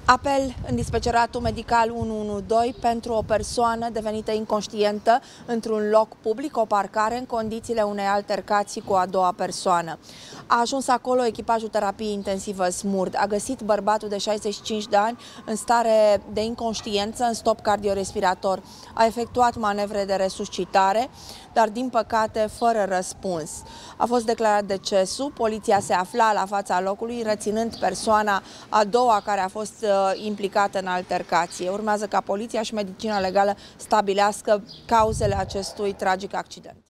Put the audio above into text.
Apel în dispeceratul medical 112 pentru o persoană devenită inconștientă într-un loc public, o parcare, în condițiile unei altercații cu a doua persoană. A ajuns acolo echipajul terapie intensivă SMURD. A găsit bărbatul de 65 de ani în stare de inconștiență, în stop cardiorespirator. A efectuat manevre de resuscitare, dar din păcate fără răspuns. A fost declarat decesul, poliția se afla la fața locului, reținând persoana a doua care a fost implicată în altercație. Urmează ca poliția și medicina legală stabilească cauzele acestui tragic accident.